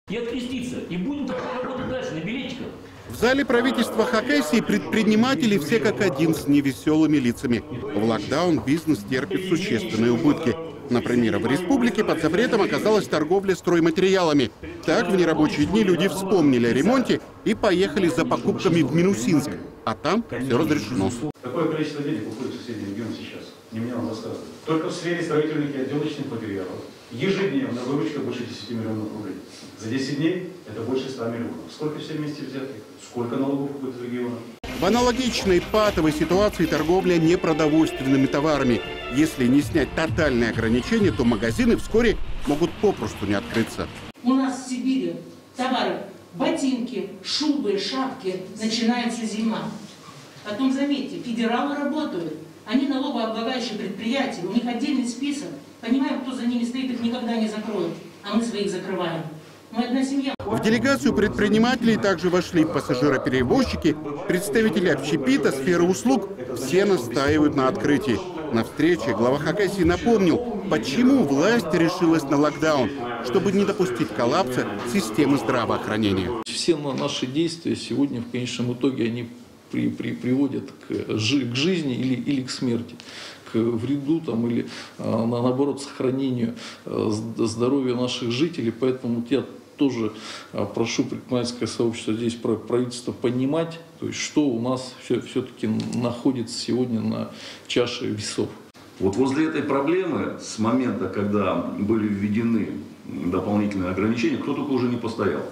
И откреститься. И будем работать дальше на билетиках. В зале правительства Хакасии предприниматели все как один с невеселыми лицами. В локдаун бизнес терпит существенные убытки. Например, в республике под запретом оказалась торговля стройматериалами. Так, в нерабочие дни люди вспомнили о ремонте и поехали за покупками в Минусинск. А там все разрешено. Какое количество денег уходит в соседний регион сейчас? Не мне вам рассказывать. Только в сфере строительных и отделочных материалов ежедневно выручка больше 10 миллионов рублей. За 10 дней это больше 100 миллионов. Сколько все вместе взятых? Сколько налогов уходит в регион? В аналогичной патовой ситуации торговля непродовольственными товарами. Если не снять тотальные ограничения, то магазины вскоре могут попросту не открыться. У нас в Сибири товары ботинки, шубы, шапки. Начинается зима. Потом, заметьте, федералы работают. Они налогооблагающие предприятия. У них отдельный список. Понимаем, кто за ними стоит, их никогда не закроют. А мы своих закрываем. Мы одна семья. В делегацию предпринимателей также вошли пассажироперевозчики, представители общепита, сферы услуг. Все настаивают на открытии. На встрече глава Хакасии напомнил, почему власть решилась на локдаун, чтобы не допустить коллапса системы здравоохранения. Все наши действия сегодня в конечном итоге они приводят к жизни или к смерти, к вреду там, или наоборот сохранению здоровья наших жителей. Поэтому я тоже прошу предпринимательское сообщество здесь, правительство, понимать, то есть, что у нас все-таки находится сегодня на чаше весов. Вот возле этой проблемы с момента, когда были введены дополнительные ограничения, кто только уже не постоял.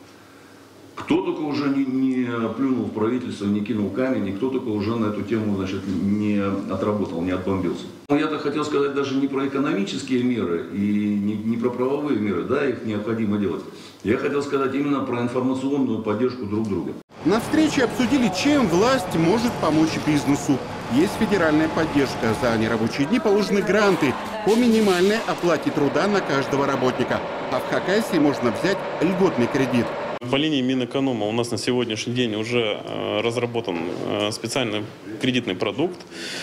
Кто только уже не плюнул в правительство, не кинул камень, и кто только уже на эту тему, значит, не отработал, не отбомбился. Я-то хотел сказать даже не про экономические меры и не про правовые меры, да, их необходимо делать. Я хотел сказать именно про информационную поддержку друг друга. На встрече обсудили, чем власть может помочь бизнесу. Есть федеральная поддержка. За нерабочие дни положены гранты по минимальной оплате труда на каждого работника. А в Хакасии можно взять льготный кредит. По линии Минэконома у нас на сегодняшний день уже разработан специальный кредитный продукт.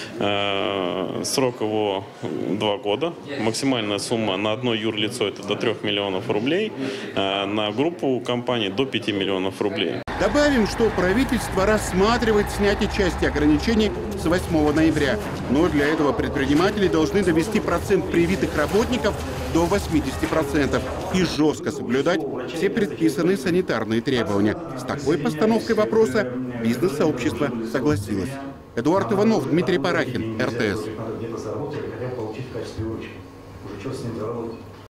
Срок его 2 года. Максимальная сумма на одно юрлицо это до 3 миллионов рублей. На группу компаний до 5 миллионов рублей. Добавим, что правительство рассматривает снятие части ограничений с 8 ноября. Но для этого предприниматели должны довести процент привитых работников до 80% и жестко соблюдать все предписанные санитарные требования. С такой постановкой вопроса бизнес-сообщество согласилось. Эдуард Иванов, Дмитрий Парахин, РТС.